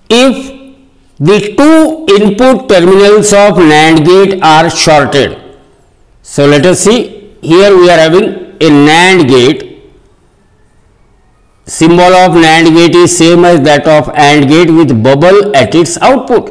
if the two input terminals of NAND gate are shorted. So let us see, here we are having a NAND gate. Symbol of NAND gate is same as that of AND gate with bubble at its output.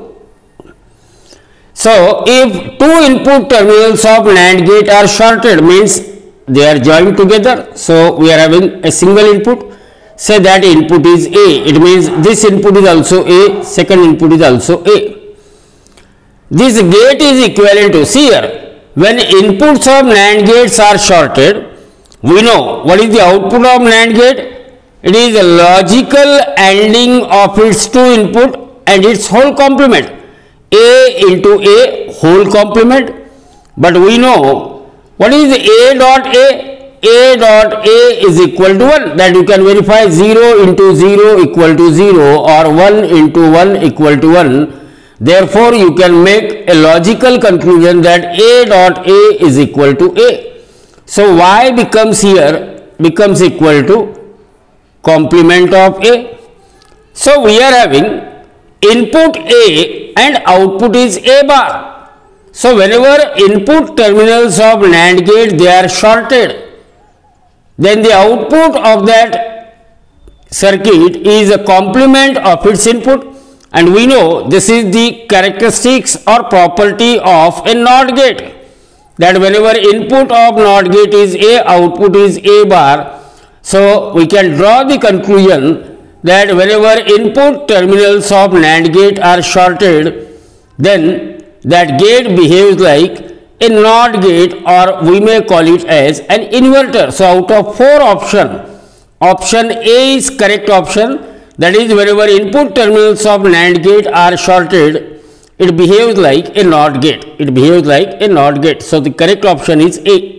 So if two input terminals of NAND gate are shorted, means they are joined together. So we are having a single input. Say that input is A, it means this input is also A, second input is also A. This gate is equivalent to, see here, when inputs of NAND gates are shorted, we know what is the output of NAND gate. It is a logical ANDing of its two input and its whole complement, A into A whole complement. But we know what is A dot A. A dot A is equal to 1, that you can verify. 0 into 0 equal to 0 or 1 into 1 equal to 1. Therefore, you can make a logical conclusion that A dot A is equal to A. So, Y becomes here becomes equal to complement of A. So, we are having input A and output is A bar. So, whenever input terminals of NAND gate they are shorted, then the output of that circuit is a complement of its input, and we know this is the characteristics or property of a NOT gate, that whenever input of NOT gate is A, output is A bar. So we can draw the conclusion that whenever input terminals of NAND gate are shorted, then that gate behaves like a NOT gate, or we may call it as an inverter. So out of 4 options, option A is correct option, that is whenever input terminals of NAND gate are shorted, it behaves like a NOT gate. It behaves like a NOT gate. So the correct option is A.